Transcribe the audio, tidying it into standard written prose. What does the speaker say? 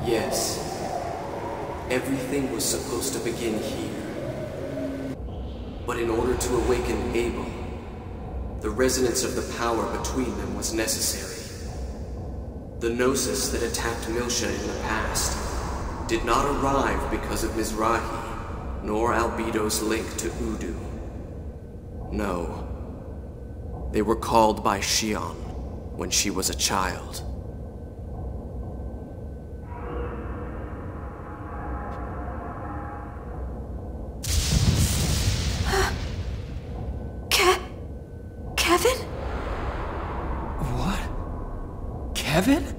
Yes. Everything was supposed to begin here. But in order to awaken Abel, the resonance of the power between them was necessary. The Gnosis that attacked Milsha in the past did not arrive because of Mizrahi, nor Albedo's link to Udu. No. They were called by Shion when she was a child. Kevin? What? Kevin?